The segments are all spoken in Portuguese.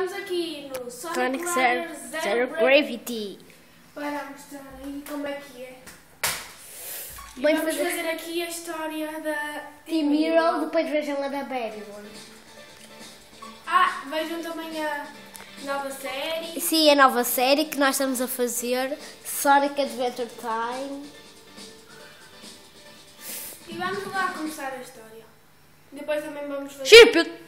estamos aqui no Sonic Rider Zero Gravity. Para mostrar aí como é que é. E Vamos vamos fazer aqui a história da Team Hero, depois vejam a da Barrymore. Vejam também a nova série. Sim, a nova série que nós estamos a fazer, Sonic Adventure Time. E vamos lá começar a história. Depois também vamos fazer... Chip!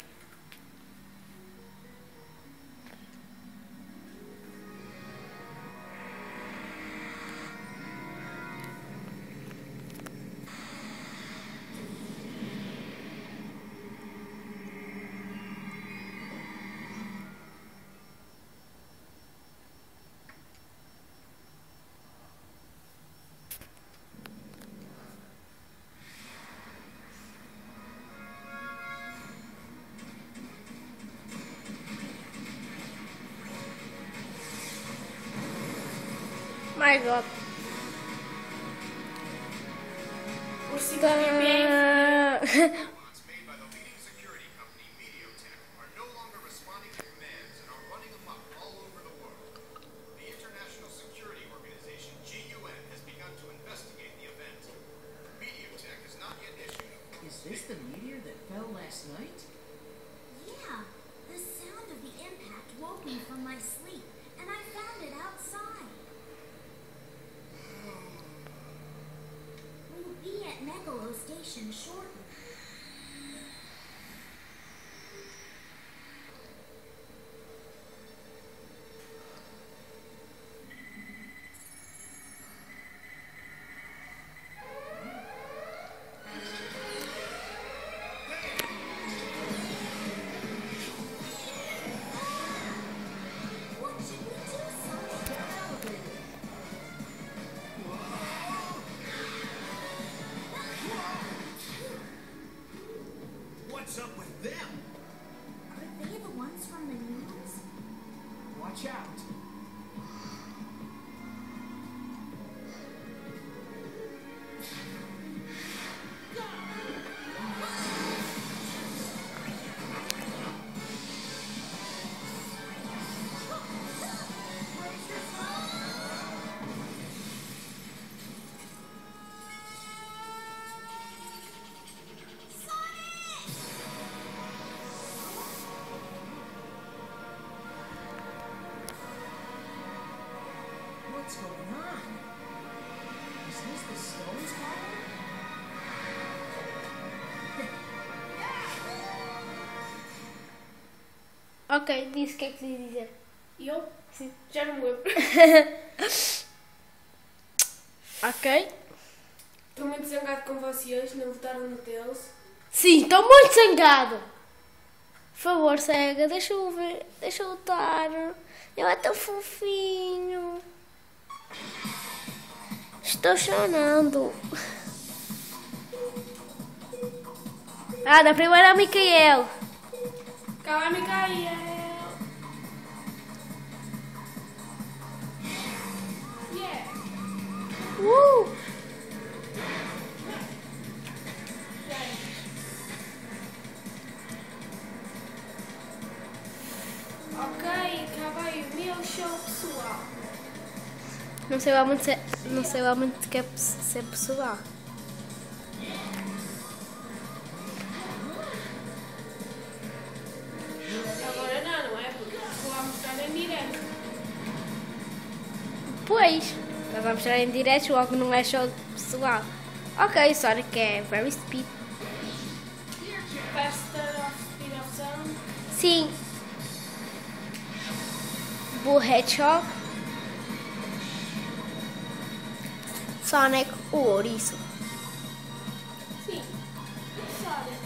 My God. Por 5 ppm. Is this the meteor that fell last night? Yeah, the sound of the impact woke me from my sleep, and I found it outside. We'll be at Megalo Station shortly. What's up with them? Are they the ones from the news? Watch out. What's going on? Is this the Stones problem? Ok, disse o que é que queria dizer. E eu? Sim. Já não me lembro. Ok. Estou muito zangado com vocês, não votaram no Tails. Sim, estou muito zangado. Por favor, cega, deixa eu ver, deixa eu lutar. Ele é tão fofinho. Estou chorando. Da primeira é o Micael. Calma, Micael. Yeah. Ok, acabei o meu show pessoal. Não sei lá muito se quer ser pessoal. Agora não é? Porque vou lá mostrar em direto. Pois, nós vamos mostrar em direto, logo não é show pessoal. Ok, Sonic é very speed. Faster of speed of sound. Sim. Bull Hedgehog. Sonic, o ouriço. Sim. Sonic.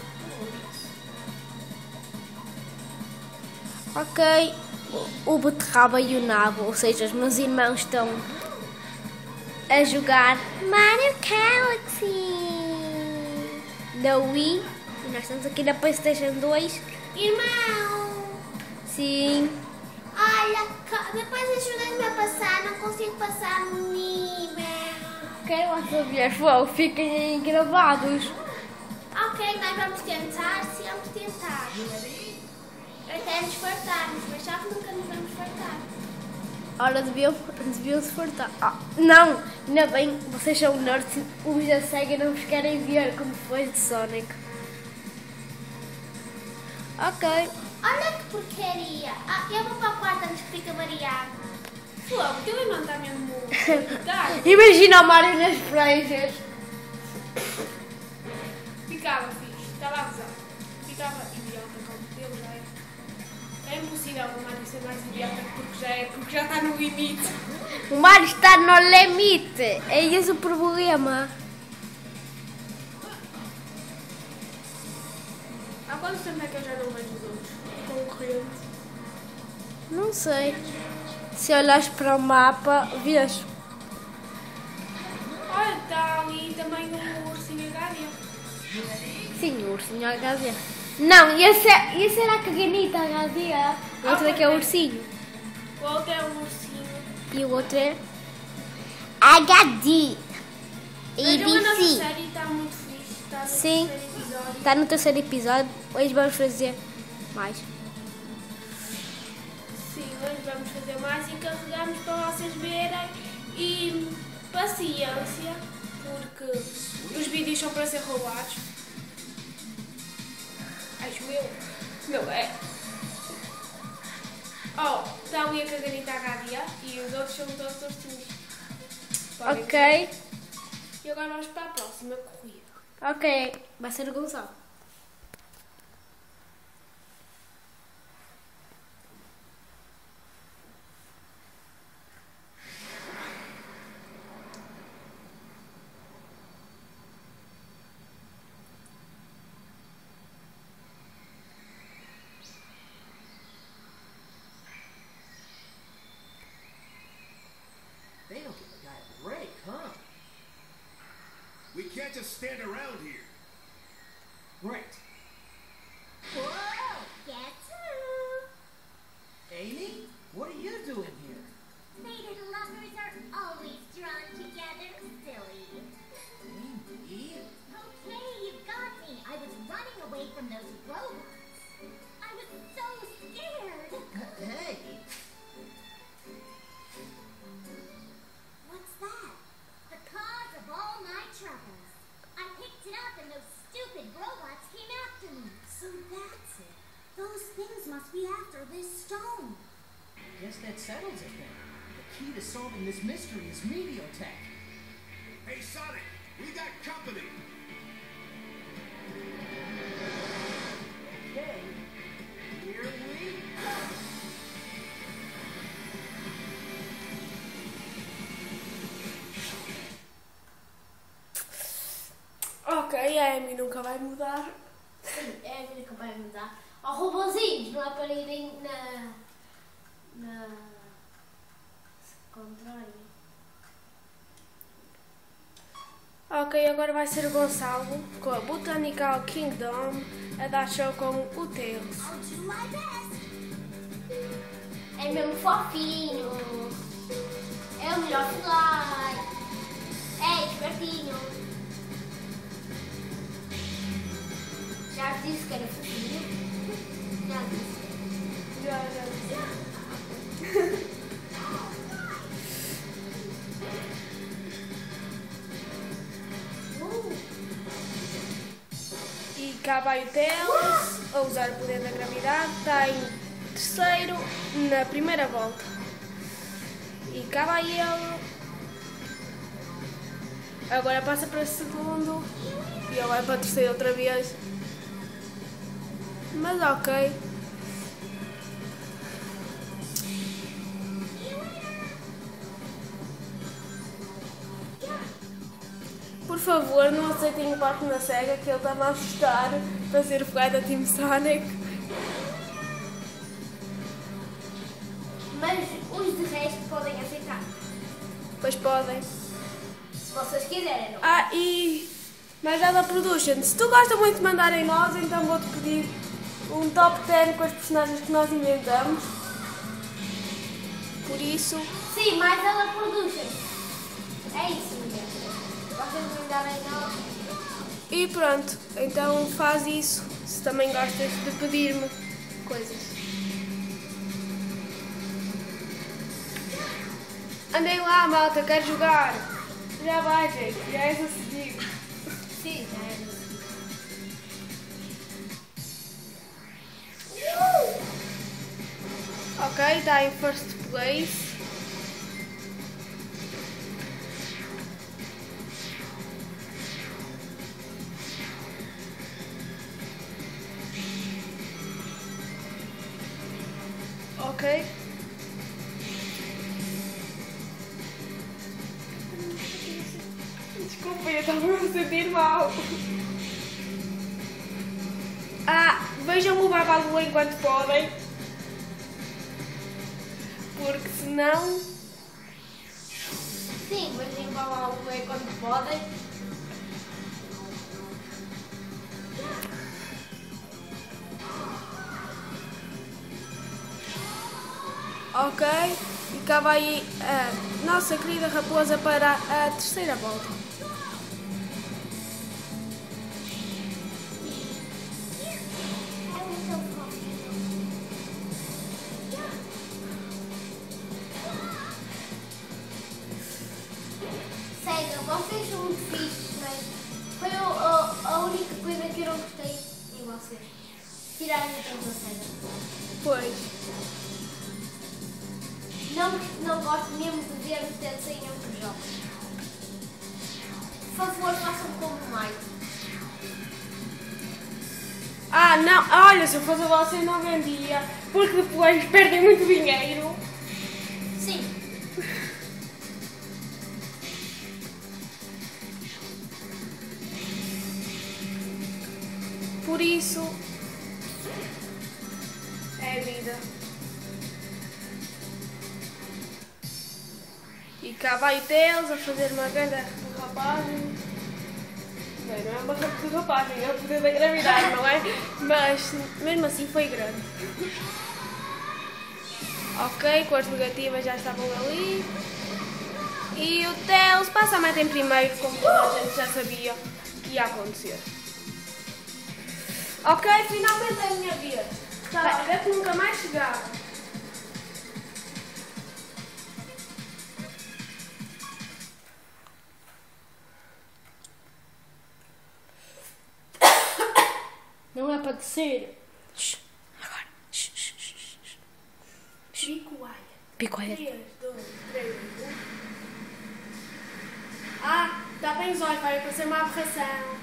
Ok. O beterraba e o nabo, ou seja, os meus irmãos estão a jogar Mario Galaxy da Wii. E nós estamos aqui na PlayStation 2. Irmão! Sim. Olha, depois ajuda-me a passar, não consigo passar no nível. Quero lá saber, fiquem aí gravados. Ok, nós vamos tentar sempre tentar. Até nos fartarmos, mas só que Ora, deviam se fartar. Ah, não! Ainda bem, vocês são nerds, os da SEGA não vos querem ver como foi de Sonic. Ok. Olha que porcaria. Ah, eu vou para o quarto antes que fique variado. Fogo, teu irmão está mesmo irritado. Imagina o Mario nas franjas. Ficava fixe, estava a gozar. Ficava idiota como ele já é. É impossível o Mario ser mais idiota porque já está no limite. O Mario está no limite. É esse o problema. Há quanto tempo é que eu já não vejo os outros concorrentes? Não sei. Se olhares para o mapa, vês. Olha, está ali também o ursinho Gádia. Sim, o ursinho HD. Não, esse era a caganita HD. O outro aqui é o ursinho. O outro é o ursinho. E o outro é HD. Vejam a nossa ABC. série, está muito fixe. Está no Sim. terceiro episódio. Está no terceiro episódio. Hoje vamos fazer mais. Sim, hoje vamos fazer mais e carregamos para vocês verem. E paciência, porque os vídeos são para ser roubados. Acho eu. Não é? Oh, está ali a caganita HD e os outros são todos ursinhos. Podem ver. Ok. E agora vamos para a próxima corrida. Ok. Vai ser o Gonçalo. They don't give a guy a break, huh? We can't just stand around here. Right. Whoa, guess who? Amy, what are you doing here? Mated lovers are always drawn together, silly. Amy? Okay, you got me. I was running away from those robots. I was so scared. Hey! What's that? The cause of all my troubles. I picked it up and those stupid robots came after me. So that's it. Those things must be after this stone. Guess that settles it then. The key to solving this mystery is Mediotech. Hey, Sonic, we got company. Okay, here we go. Ok, a Amy nunca vai mudar. Sim, é a vida que vai mudar. Ao robozinhos, não é para irem na contrário. Ok, agora vai ser o Gonçalo com a Botanical Kingdom a dar show com o Tails. I'll do my best. É mesmo fofinho. É o melhor fly. É espertinho. Já disse que era fofinho. Já disse. Já. E cá vai o Tails a usar o poder da gravidade. Está em terceiro na primeira volta. E cá vai ele. Agora passa para segundo. E ele vai para terceiro outra vez. Mas ok. Por favor, não aceitem o parque na SEGA, que ele está-me a assustar para ser o fly da Team Sonic. Mas os de resto podem aceitar. Pois podem. Se vocês quiserem, não. Ah, e mais nada Production. Se tu gostas muito de mandar em nós, então vou-te pedir um top 10 com as personagens que nós inventamos. Por isso, Sim, mais ela produz. É isso, mulher. Vocês me darem nós. e pronto. Então faz isso, se também gostas de pedir-me coisas. Andem lá, malta, quero jogar. Já vai, gente, já és a seguir. Sim, Ok, está em first place. Ok. Desculpa, eu estava a me sentir mal. Vejam levar para a lua enquanto podem. Porque senão... sim, mas limpar lá o meio quando podem. Ok, e cá vai a nossa querida raposa para a terceira volta. Sério, vocês são muito fixes, mas foi a única coisa que eu não gostei em vocês. Tirarem a todos a sério. Pois. Não gosto mesmo de ver vocês em outros jogos. Por favor, façam como o Mike. Não, olha, se eu fosse você não vendia, porque depois perdem muito dinheiro. Sim. Por isso, é a vida. E cá vai o Tails a fazer uma grande derrapagem. Bem, não é uma derrapagem, é o poder da gravidade, não é? Mas mesmo assim foi grande. Ok, cores negativas já estavam ali. E o Tails passa a meta em primeiro, como toda a gente já sabia que ia acontecer. Ok, finalmente é a minha vez. Estava a ver que nunca mais chegava. Não é para descer. Agora. Picoaia. Picoia. 3, 2, 3, 1. Está bem, Zói, vai acontecer uma aberração.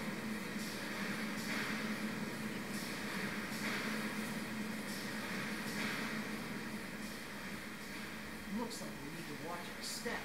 Looks like we need to watch our step.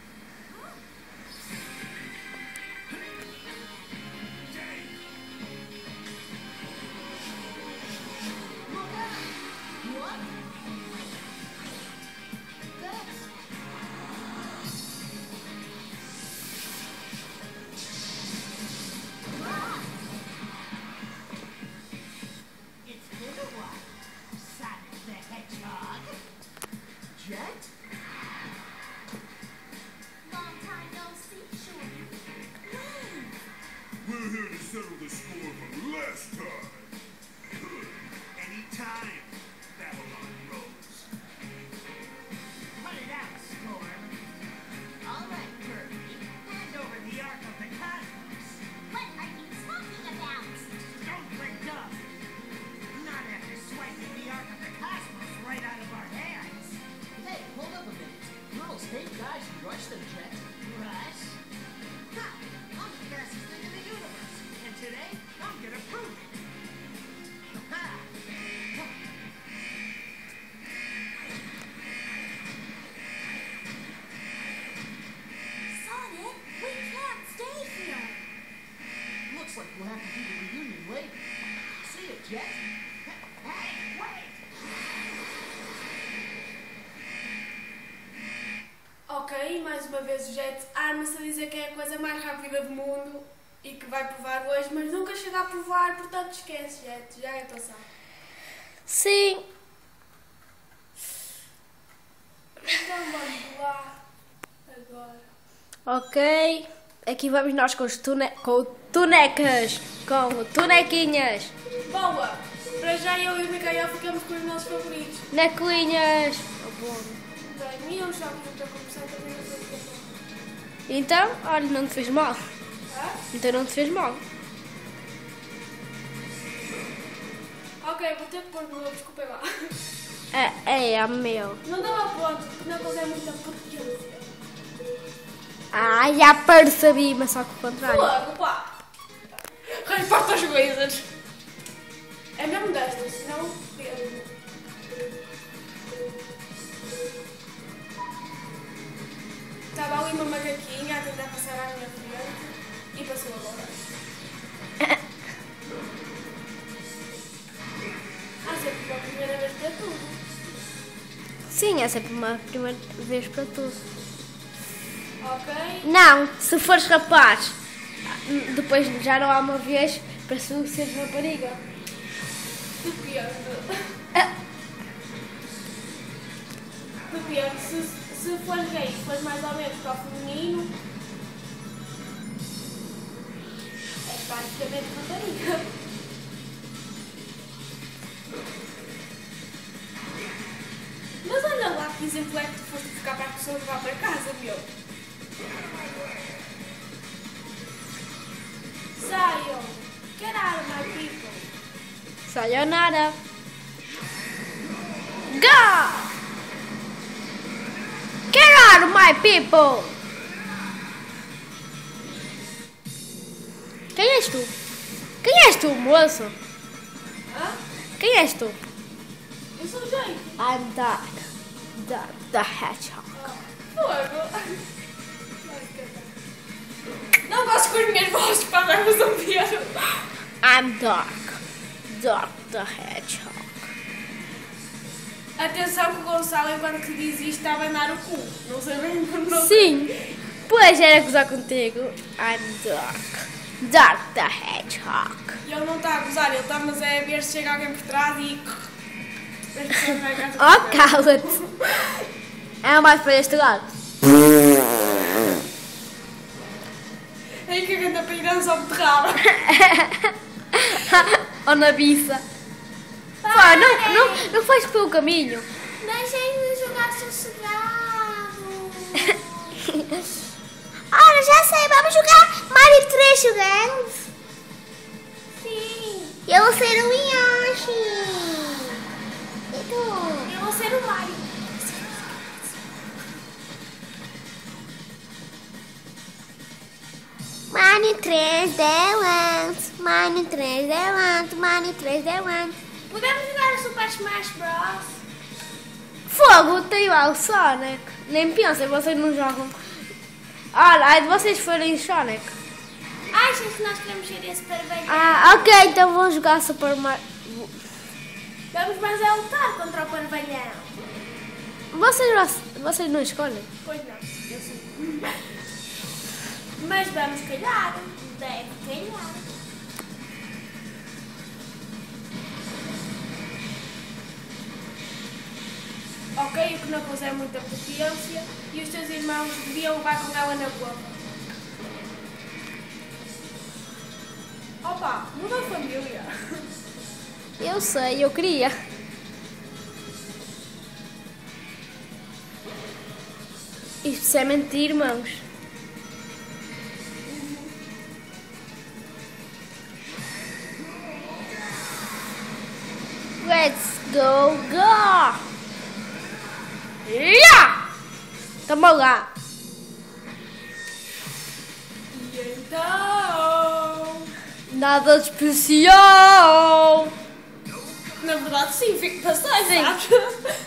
It's been a while, Sonic the Hedgehog. Jet? Long time no see, Shorty. We're here to settle the score from last time. Anytime, Babylon Rose. Put it out, Storm. All right, Kirby. Hand over the Ark of the Cosmos. What are you talking about? Don't break up. Not after swiping the Ark of the Cosmos right out of our hands. Hey, hold up a minute. Girls hate guys who rush them, Jet. Rush? Ha! I'm the fastest thing in the universe. And today, I'm gonna prove it. Ha! Sonic, we can't stay here. Looks like we'll have to do the reunion later. See ya, Jet. Hey, wait! Ok, mais uma vez o Jet arma-se a dizer que é a coisa mais rápida do mundo e que vai provar hoje, mas nunca chega a provar, portanto esquece, Jet, já é passado. Sim. Então vamos lá agora. Ok. Aqui vamos nós com os tunecas. Com tunequinhas. Boa! Para já eu e o Micael ficamos com os nossos favoritos. Nequinhas. Bem, eu já que estou a começar também não sei o que é. Então, olha, não te fez mal. Hã? Então não te fez mal. Ok, vou ter que pôr de novo, desculpem lá. É meu. Não dava ponto, porque não é muita potência. Ah, já percebi, mas só que o contrário. Logo, pá! Resparta as coisas! É mesmo destas, senão perdo. Estava ali uma macaquinha a tentar passar à minha frente e passou agora. Há sempre uma primeira vez para tudo. Sim, é sempre uma primeira vez para tudo. Ok? Não, se fores rapaz, depois já não há uma vez para tu seres rapariga. Depende. Depende. Se fores gay e fores mais ou menos para o feminino, é praticamente rapariga. Mas olha lá que exemplo é que tu foste ficar para a pessoa que vai para casa, meu. Saiam! Get out of my people! Sayonara. Go! Get out of my people! Quem és tu? Quem és tu, moço? Hã? Quem és tu? Eu sou gente! I'm Dark. Dark the Hedgehog. Fogo! Não gosto com as minhas vozes para darmos um piano! I'm Dark. Dark the Hedgehog. Atenção que o Gonçalo, enquanto que diz isto, está a abanar o cu. Não sei bem por não. Sim, pois era gozar contigo. I'm Dark. Dark the Hedgehog. E ele não está a gozar, ele está mas é a ver se chega alguém por trás e. As pessoas vão em casa. Oh, cala-te. É mais para este lado. Aí que a ganda peirança ao beterraba. Ou na biça. Pá, não faz pelo caminho. Deixem-me jogar sossegado. Ora, já sei, vamos jogar Mario 3 jogando. Sim, Eu vou ser o Yoshi. E tu? eu vou ser o Mario. Mario 3 Delands. Mario 3 Delands. Mario 3 Delands. Podemos jogar o Super Smash Bros. Fogo, tem lá o Sonic. Nem pensa, vocês não jogam. Olha, aí de vocês forem Sonic. Achas que nós queremos ser esse parvalhão? Ah, ok, então vou jogar Super Mario. Vamos mais a lutar contra o parvalhão. Vocês não escolhem? Pois não, eu sei. Mas vamos calhar. Deve calhar. Ok, o que não é muita potência e os teus irmãos deviam levar com ela na boca. Opa, muda a família. Eu sei, eu queria. Isso é mentir, irmãos. Let's go, go! Yeah! Tamo lá. E então... Nada de especial. Na verdade sim, fico passei, Sim. sabes?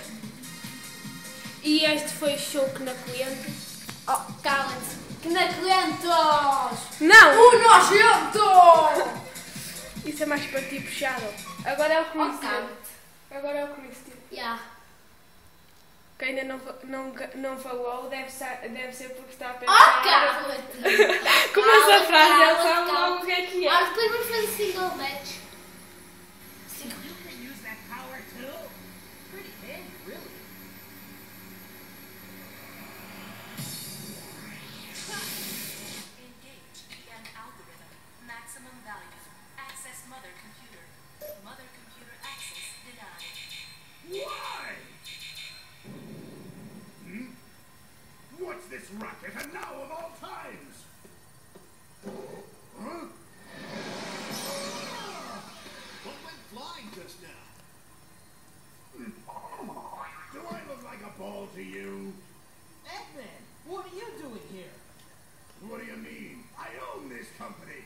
E este foi o show que na cliente. Oh, cala-te. Que naquentos! Não! nojento! Isso é mais para ti puxado. Agora é o Christian. cala-te. Agora é o Christian. Yeah. Que ainda não falou, deve ser porque está a pensar. cala-te! Começa a frase, ele cala-te, sabe cala-te. logo o que é que Ah, é. depois vamos fazer single match. You can use that power too. Pretty handy, really. Engage EM algorithm. Maximum value. Access mother computer. Mother computer access denied. Why? racket, and now of all times! Huh? What went flying just now? Do I look like a ball to you? Eggman, what are you doing here? What do you mean? I own this company!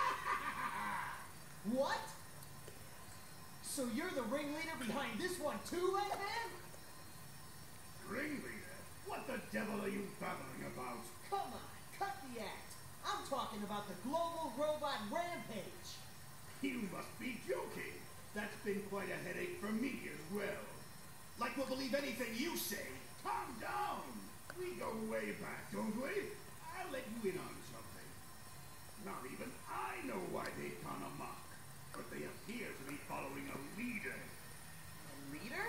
What? So you're the ringleader behind this one too, Eggman? Ringleader? What the devil are you babbling about? Come on, cut the act. I'm talking about the global robot rampage. You must be joking. That's been quite a headache for me as well. Like we'll believe anything you say. Calm down! We go way back, don't we? I'll let you in on something. Not even I know why they've gone amok, but they appear to be following a leader. A leader?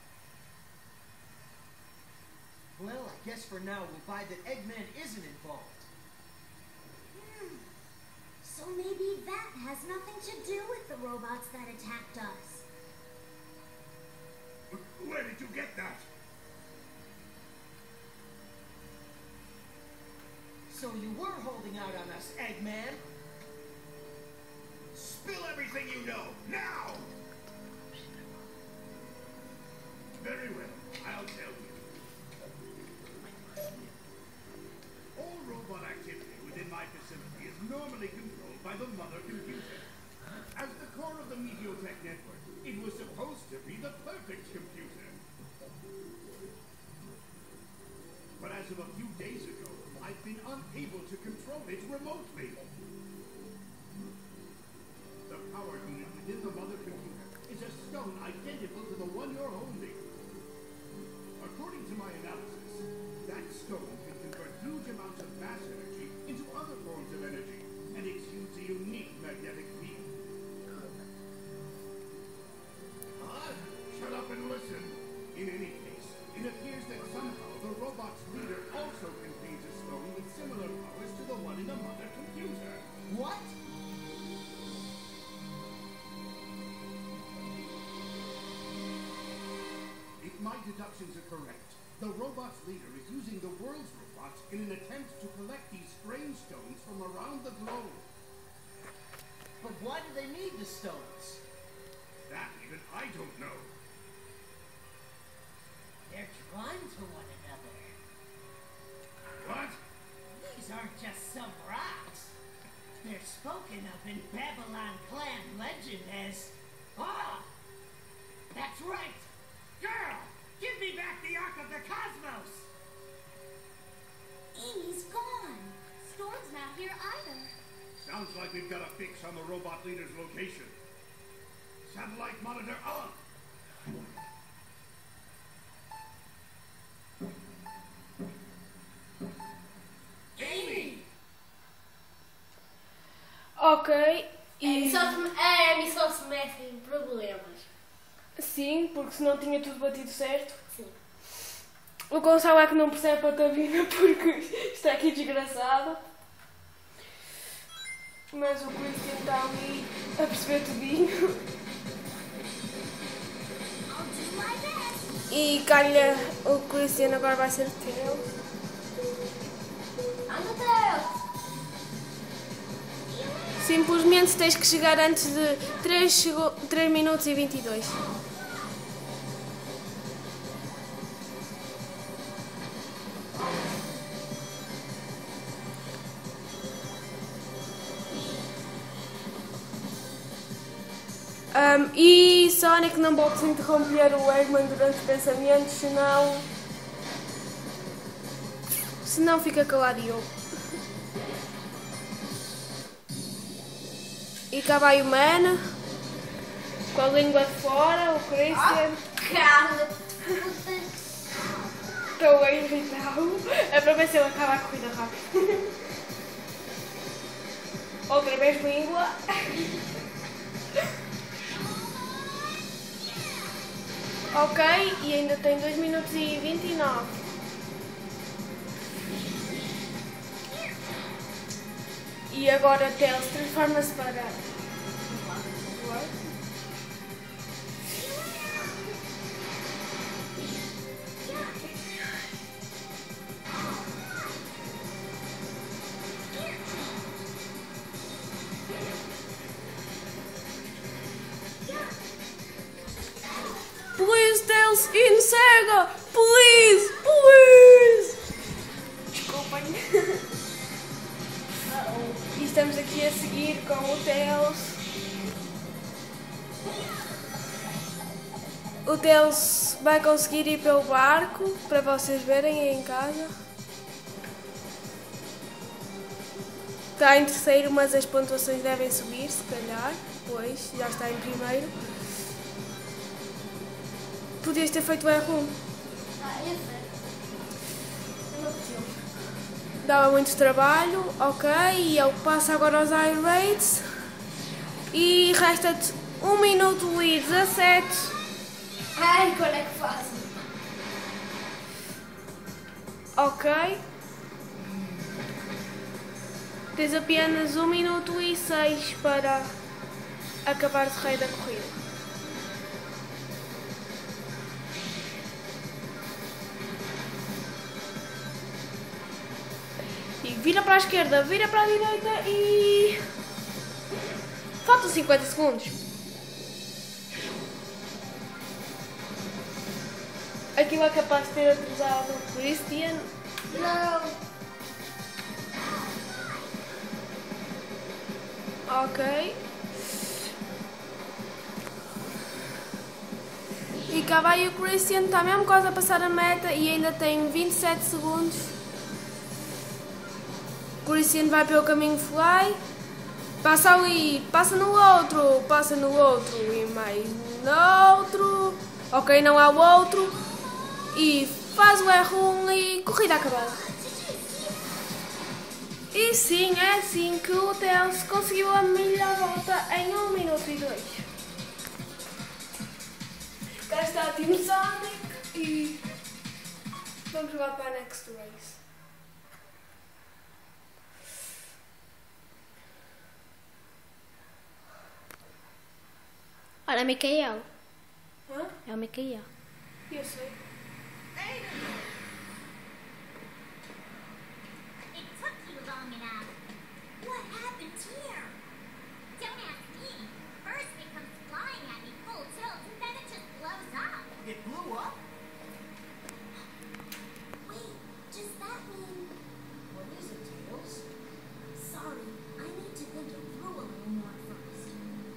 Well, I guess for now we'll buy that Eggman isn't involved. So maybe that has nothing to do with the robots that attacked us. Where did you get that? So you were holding out on us, Eggman. Spill everything you know, now! Very well, I'll tell you. All robot activity within my facility is normally controlled by the mother computer. As the core of the Meteotech network, it was supposed to be the perfect computer. But as of a few days ago, I've been unable to control it remotely. The power unit within the mother computer is a stone identical to the one you're holding. According to my analysis, that stone can convert huge amounts of mass energy into other forms of energy and exudes a unique magnetic field. Huh? Shut up and listen. In any case, it appears that somehow the robot's leader also contains a stone with similar powers to the one in the mother computer. What? If my deductions are correct, the robot's leader is using the world's robots in an attempt to collect these strange stones from around the globe. But why do they need the stones? That even I don't know. They're drawn to one another. What? These aren't just some rocks. They're spoken of in Babylon clan legend as... Ah! That's right! Girl! Give me back the Ark of the Cosmos! Amy's gone. Storm's not here either. Sounds like we've got a fix on the robot leader's location. Satellite monitor on! Amy! Ok, E e só se metem problemas. sim, porque senão tinha tudo batido certo. Sim. O Gonçalo é que não percebe a tabina porque está aqui desgraçado. Mas o Christian está ali a perceber tudinho. I'll do my best. E calha, o Christian agora vai ser teu. Anda, Deus! Simplesmente tens que chegar antes de 3 minutos e 22. E Sonic, não podes interromper o Eggman durante os pensamentos, senão fica calado e eu. E cá vai o Mano, com a língua de fora, o Christian. Cala-te! Estou a irritá-lo. É para ver se ele acaba a corrida rápido. Outra vez língua. Ok, e ainda tem 2 minutos e 29. E agora Tails transforma-se para... ajuda! Please! Please! Desculpem. E estamos aqui a seguir com o Tails. O Tails vai conseguir ir pelo barco, para vocês verem aí em casa. Está em terceiro, mas as pontuações devem subir, se calhar. Pois, já está em primeiro. Podias ter feito o R1. Dava muito trabalho, ok. E ele passa agora aos Iron Raids. E resta-te 1 minuto e 17. Ai, quando é que faço? Ok. Tens apenas 1 minuto e 6 para acabar o rei da corrida. E vira para a esquerda, vira para a direita e... Faltam 50 segundos. Aquilo é capaz de ter atrasado o Christian. Não. Ok. E cá vai o Christian, está mesmo quase a passar a meta e ainda tem 27 segundos. O Christian vai pelo caminho fly. Passa ali, passa no outro e mais no outro. Ok, não há o outro. E faz o R1 e corrida acabada. E sim, é assim que o Tails conseguiu a melhor volta em 1 minuto e 2. Cá está a Team Sonic e vamos jogar para a Next Race. Olha, Micael. Hã? É o Micael. Eu sei. It took you long enough. What happened here? Don't ask me. First it comes flying at me full tilt, and then it just blows up. It blew up? Wait, does that mean... What is it, Tails? Sorry, I need to think it through a little more first.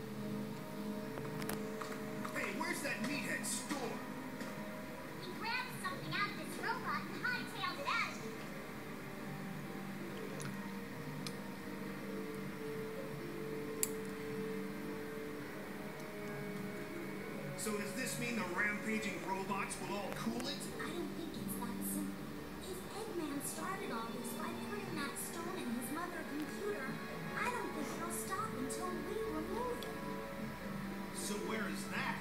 Hey, where's that meathead Storm? He grabbed something out of this robot and hightailed it at me. So does this mean the rampaging robots will all cool it? I don't think it's that simple. If Eggman started all this by putting that stone in his mother computer, I don't think he'll stop until we remove it. So where is that?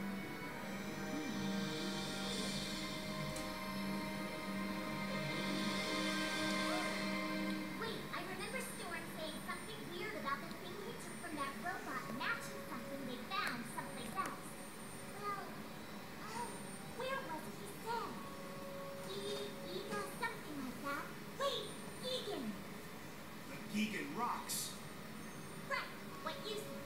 Wait, I remember Storm saying something weird about the thing he took from that robot matching something they found someplace else. Well, where was it he said? Ega something like that. Wait, Egan! The Gigan Rocks. Right, what you said.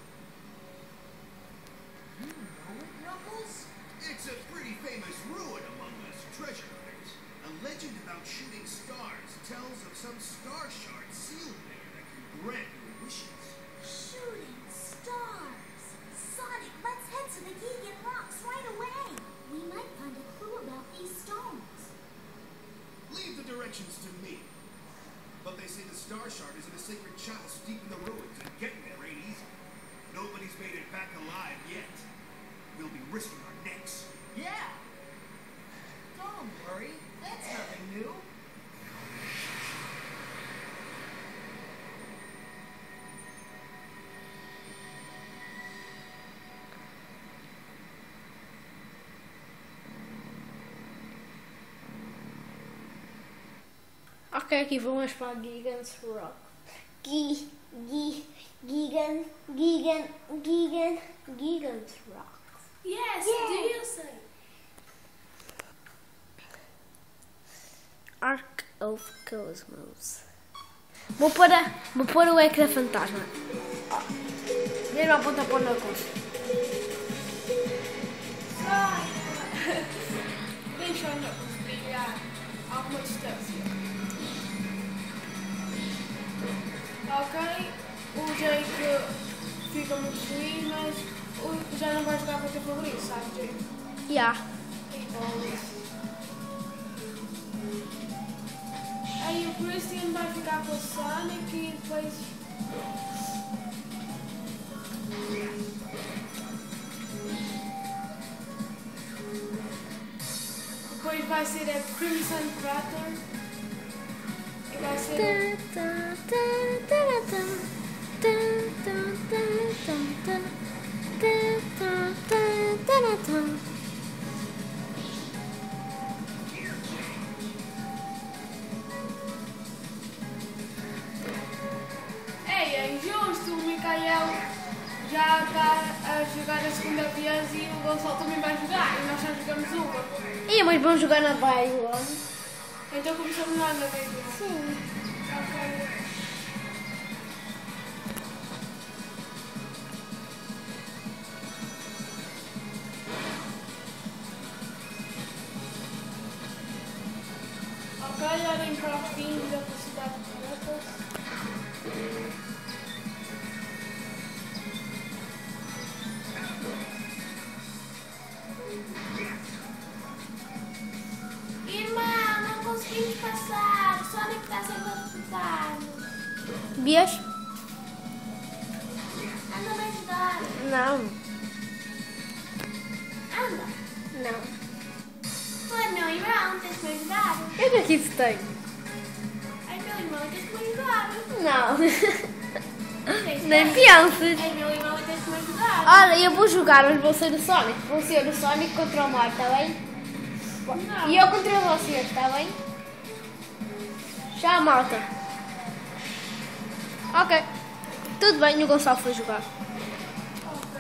You know it, Knuckles? It's a pretty famous ruin among us treasure hunters. A legend about shooting stars tells of some star shard sealed there that can grant your wishes. Shooting stars! Sonic, let's head to the Gigan Rocks right away! We might find a clue about these stones. Leave the directions to me. But they say the star shard is in a sacred chalice deep in the ruins, and getting there ain't easy. Nobody's made it back alive yet. We'll be risking our necks. Yeah. Don't worry. That's nothing new. Ok, aqui vamos para Gigan's Rock. Gigan's Rock. Yes, do you say? Ark of Cosmos. Vou pôr o ecrã fantasma. Mesmo a ponta pôr na costa. já ainda consegui ganhar alguma distância. Ok, o Jake fica muito feliz, mas já não vai jogar com o teu favorito, sabe, Jake? Yeah. Aí o Christian vai ficar com o Sonic e depois... Depois vai ser a Crimson Crater. E vai ser Ei, é injusto, o Mikael já está a jogar a segunda vez e o Gonçalo também vai jogar e nós só jogamos uma. E mas vamos jogar na Baila. Então começamos lá na vez. Sim. Ok. Ok, olhem para os fins da velocidade de metas. Irmão, não conseguimos passar. O Sonic está sempre a disputar. Bias? Anda, vai ajudar. Não. Anda. Não. Tu é meu irmão, tens que me ajudar. O que é que isso tem? É meu irmão, tens que me ajudar. Não. Tens Nem que- penses. É meu irmão, tens que me ajudar. Olha, eu vou jogar, mas vou ser o Sonic. Vou ser o Sonic contra o Mario, está bem? Não. E eu contra vocês, está bem? Já, malta. Ok. Tudo bem, o Gonçalo foi jogar. Ok.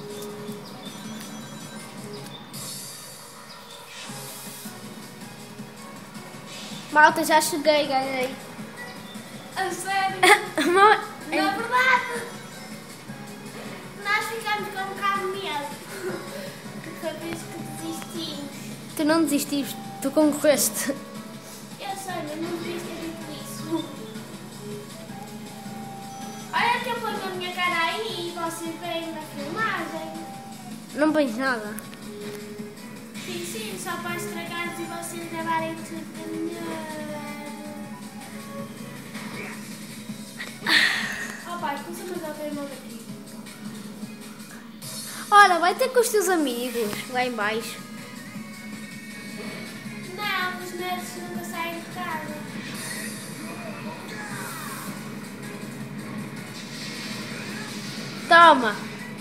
Malta, já cheguei, ganhei. A sério? Mas- Na verdade, nós ficamos com um bocado de medo. Que foi por isso que desistimos. Tu não desististe, tu concorreste. Eu sei, mas não devias ter dito isso. Olha que eu ponho a minha cara aí e vocês veem na filmagem. Não pões nada. Sim, sim, só para estragar e vocês levarem tudo a melhor. Oh pai, escusa mais ao teu irmão aqui. Ora, vai ter com os teus amigos lá em baixo. Não, os nerds nunca saem de casa. Toma.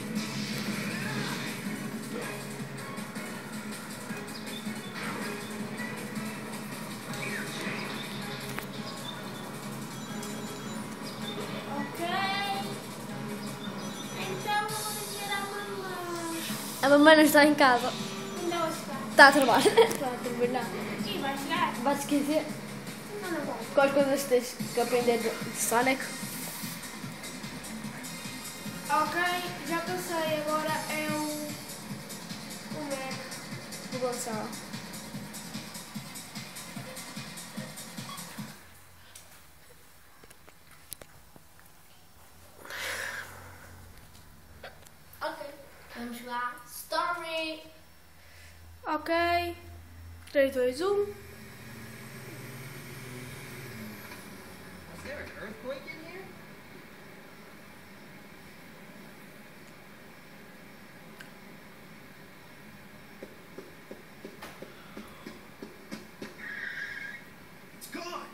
Ok. Então eu vou dizer à mamãe. A mamãe não está em casa. Ainda hoje está. Está a trabalhar. Está a trabalhar. E vai chegar? Vais esquecer Não, não vai. quais coisas tens que aprender de Sonic? Ok, já passei. Agora é o Mac. Do Gonçalo. Ok. Vamos lá. Story. Ok. 3, 2, 1. Was there an earthquake in here? It's gone.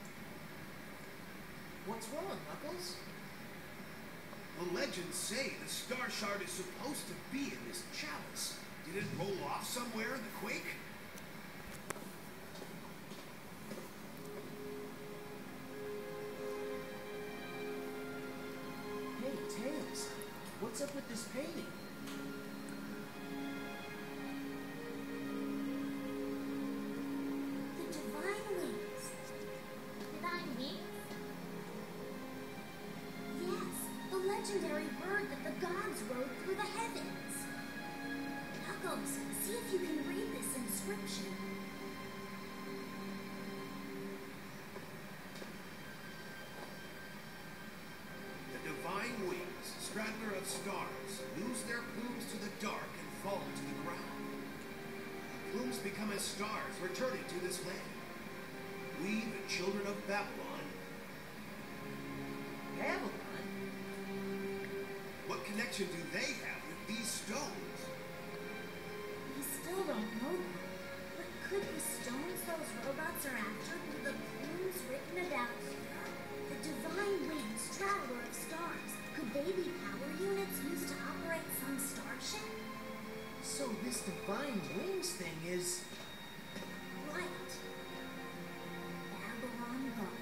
What's wrong, Knuckles? The legends say the Star Shard is supposed to be in this chalice. Did it roll off somewhere in the quake? Hey, Tails, what's up with this painting? The Divine Wings. Divine Wings? Yes, the legendary bird that the gods rode through the heavens. Knuckles, see if you can read this inscription. stars lose their plumes to the dark and fall to the ground. The plumes become as stars returning to this land. We, the children of Babylon. Babylon? What connection do they have with these stones? We still don't know that. But could the stones those robots are after be the plumes written about here? The divine wings, traveler of stars. Could they be power units used to operate some starship? So this divine wings thing is... Right. Babylon Guardian.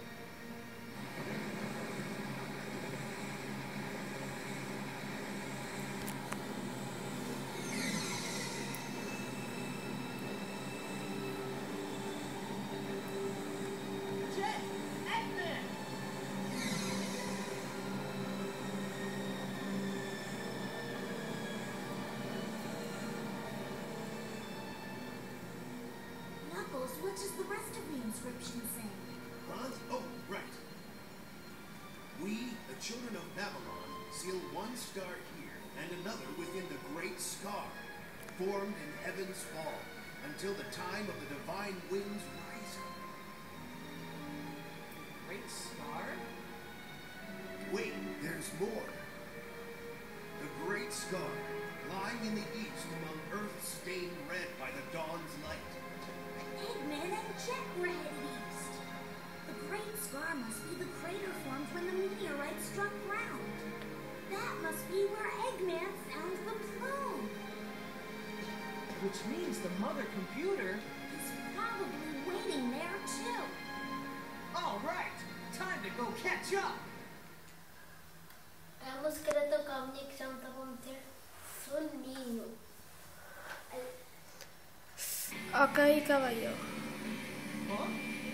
Jet! Eggman! Knuckles, what does the rest of the inscription say? Bronze? Oh, right. We, the children of Babylon, seal one star here and another within the great scar, formed in heaven's fall, until the time of the divine wings rising. Great star? Wait, there's more. The great scar, lying in the east among earth stained red by the dawn's light. Eggman and Jet were headed east. The Great Scar must be the crater formed when the meteorite struck ground. That must be where Eggman found the plume. Which means the mother computer... He's probably waiting there too. All right, time to go catch up. A música era tão calminha que já me estava a meter soninho. Ok, cá vai eu. Huh?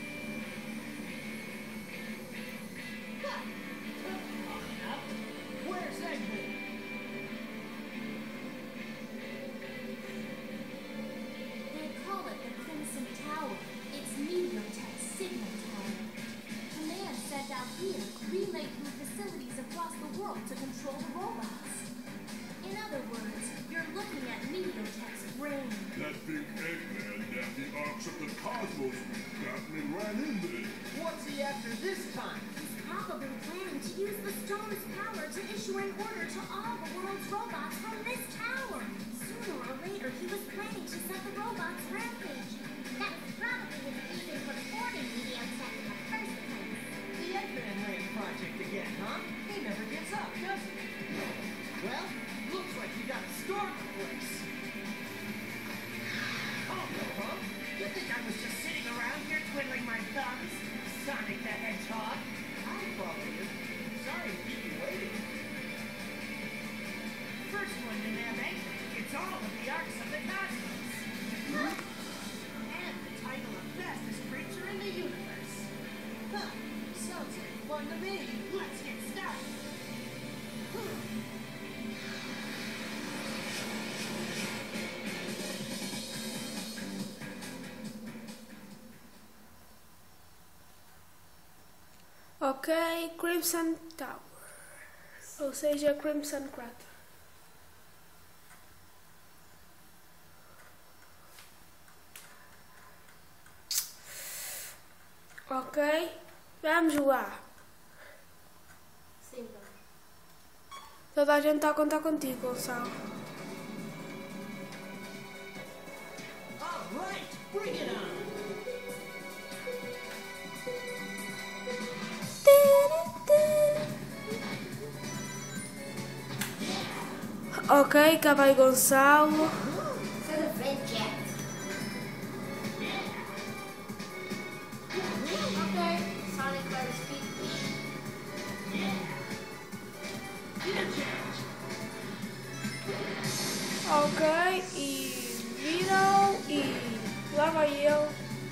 Where's Eggman? They call it the Crimson Tower. It's Meteortech's signal tower. Command sent out here relay through facilities across the world to control the robots. In other words, you're looking at Meteortech's brain. That big Eggman at the Arks of the Cosmos got me ran into it. What's he after this time? He's probably planning to use the stone's power to issue an order to all the world's robots from this tower. Sooner or later, he was planning to set the robots rampaging. That was probably his reason for forming Meteortech in the first place. The Eggman Land project again, huh? He never gives up, does he? Well, looks like you got to storm the place. Oh, no, huh? You think I was just sitting around here twiddling my thumbs? Sonic the Hedgehog? I followed you. Sorry to keep you waiting. First one to nab Eggman gets all of the Arks of the Cosmos. And the title of fastest creature in the universe. Huh, sounds like fun to me. Let's get started. Ok, Crimson Tower. Ou seja, Crimson Crater. Ok, vamos lá. Sim, vamos. Toda a gente está a contar contigo, Gonçalo. All right, bring it on. Ok, cá vai Gonçalo. Sai da frente, Jet. Ok, Sonic vai speed. Ok, e viram e lá vai ele.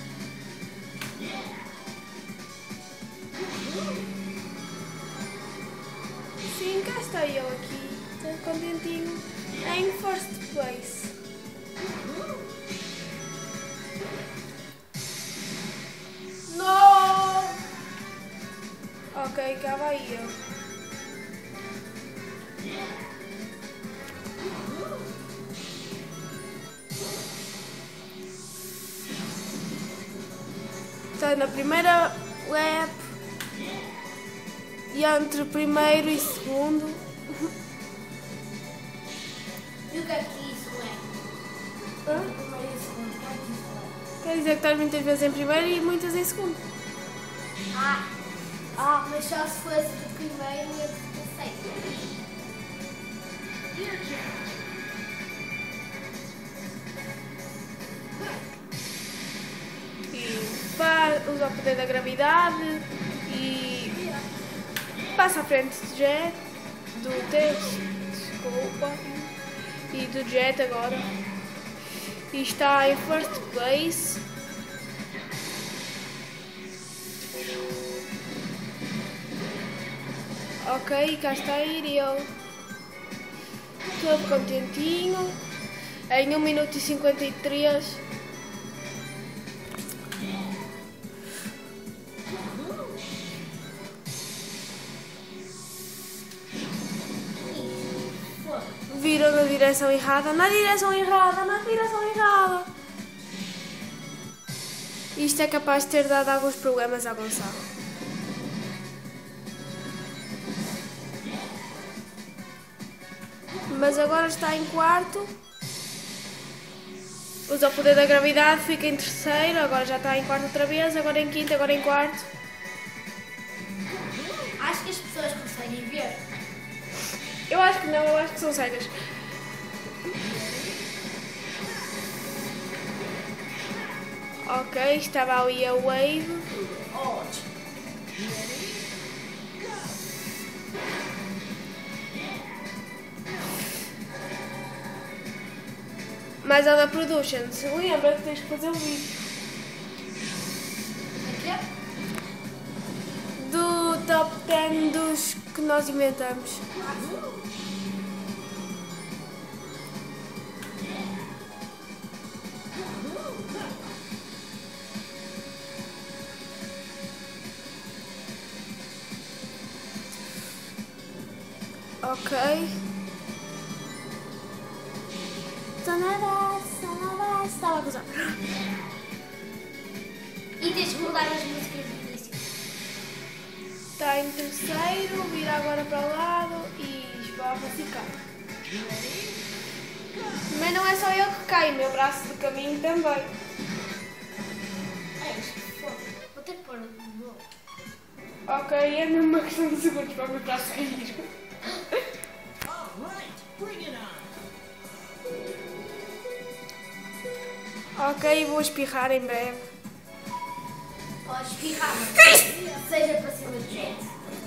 Sim, cá está ele aqui. Estou contentinho. Em first place. Não! Ok, cá vai ele. Está na primeira lap. E entre primeiro e segundo. E o que é que isso é? Hã? Primeiro e segundo, o que é que isso é? Quer dizer que estás muitas vezes em primeiro e muitas em segundo. Mas só se fosse do primeiro e do terceiro. E usa o poder da gravidade e passa à frente do Jet, do Tess, desculpa, e do Jet agora. E está em first place. Ok, cá está Iriel. Todo contentinho. Em 1 minuto e 53. Virou na direção errada, na direção errada, na direção errada. Isto é capaz de ter dado alguns problemas a Gonçalo. Mas agora está em quarto. Usa o poder da gravidade, fica em terceiro. Agora já está em quarto outra vez. Agora em quinto, agora em quarto. Acho que as pessoas conseguem ver. Eu acho que não, eu acho que são cegas. Ok, estava ali a Wave. Mais Ana Productions, lembra que tens que fazer o vídeo do top 10 dos que nós inventamos. Ok. Estava a gozar. E tens que mudar as músicas do início. Está em terceiro, vira agora para o lado e esbarra ficar. Mas não é só eu que cai, meu braço de caminho também. Vou ter que pôr de novo. Ok, é mesmo uma questão de segundos para o meu braço cair. All right, bring it on. Ok, vou espirrar em breve. Pode espirrar, seja para cima do Jet.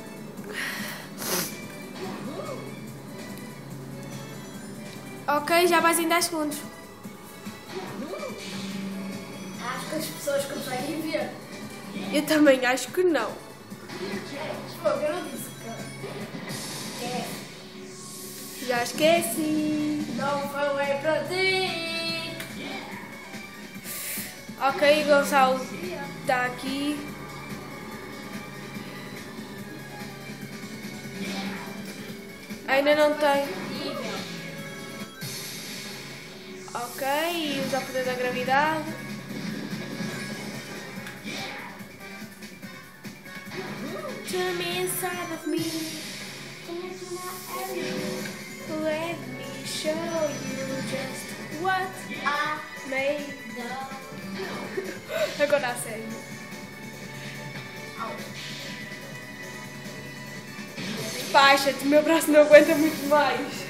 Ok, já vais em 10 segundos. Acho que as pessoas conseguem ver. Eu também acho que não. Fogo, eu não disse que é. Já esqueci. Não falei para ti. Ok, Gonçalo está aqui. Ainda não tem. Ok, e usa o poder da gravidade. Turn me inside of me. Let me show you just what I made. Agora a sério. Despacha-te, meu braço não aguenta muito mais.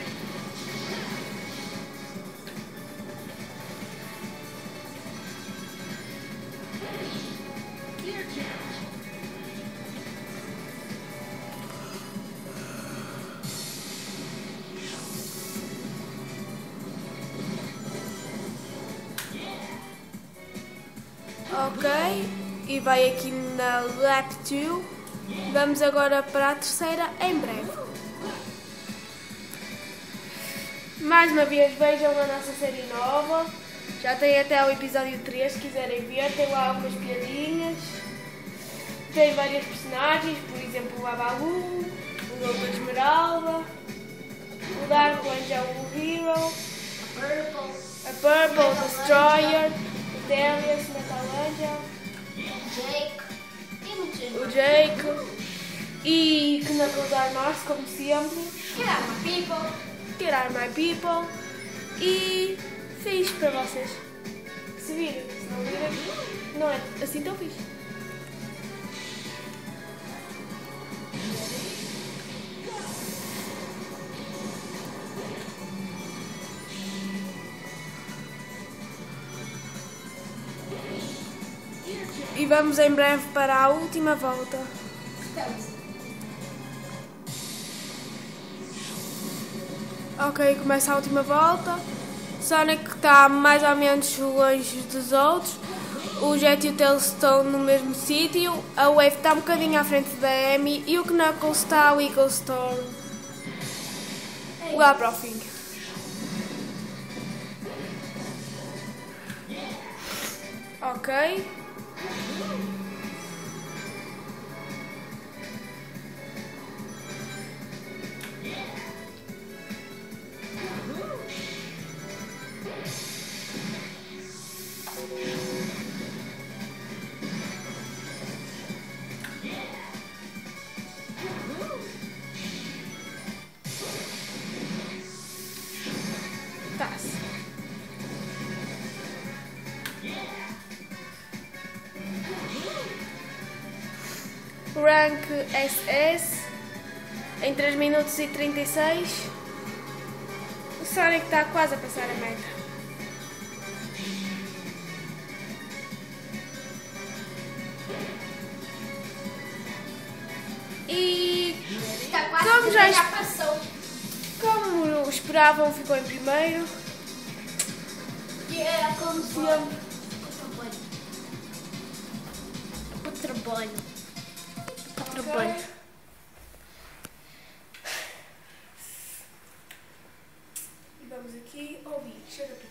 Ok, e vai aqui na lap 2. Vamos agora para a terceira em breve. Mais uma vez, vejam a nossa série nova. Já tem até o episódio 3, se quiserem ver. Tem lá algumas piadinhas. Tem vários personagens, por exemplo o Babalu, o Lobo da Esmeralda, o Dark Angel, o Hero, a Purple Destroyer, o Delius, Metal Angel, Jake. Tem muitos o irmãos. Jake e Knuckles armar-se como sempre. Get out my people. Get Are My People e fiz para vocês. Se virem, se não virem, não é assim tão fixe. E vamos em breve para a última volta. Ok, começa a última volta. Sonic está mais ou menos longe dos outros. O Jet e o Tails estão no mesmo sítio. A Wave está um bocadinho à frente da Amy. E o Knuckles está ao Eagle Storm. Lá para o fim. Ok. Tá-se. Rank SS em 3 minutos e 36. O Sonic está quase a passar a meta. E Está quase Como já já passou. como esperavam, ficou em primeiro. Yeah, como Sempre. O trabalho. O trabalho. E vamos aqui ouvir. Chega aqui.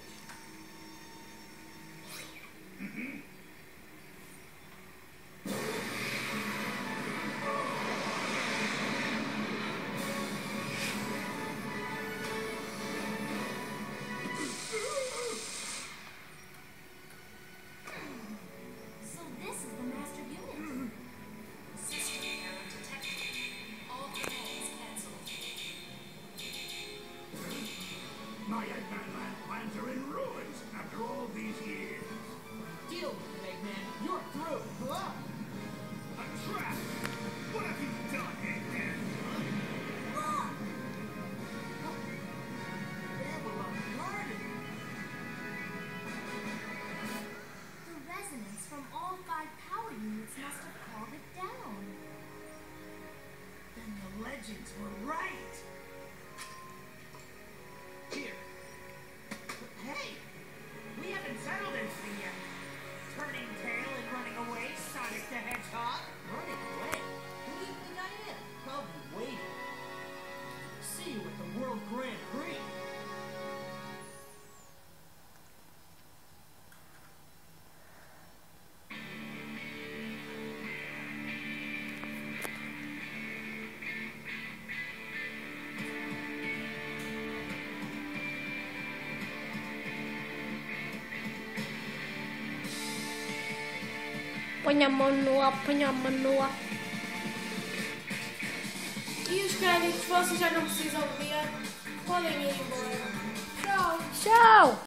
So this is the master unit. System error detected. All commands cancelled. My Eggman Land plans are in ruins after all these years. Deal with it, Eggman. You're through. Huh? A trap! What have you done, Eggman? Babylon Garden. The resonance from all 5 power units must have called it down. Then the legends were right. Here. Hey! We haven't settled anything yet. Turning tail and running away, Sonic the Hedgehog. Running away? Who do you think I am? I'll be waiting. See you at the World Grand Prix. Põe a mão no ar, põe a mão no ar. E os créditos, vocês já não precisam ver. Podem ir embora. Tchau. Tchau!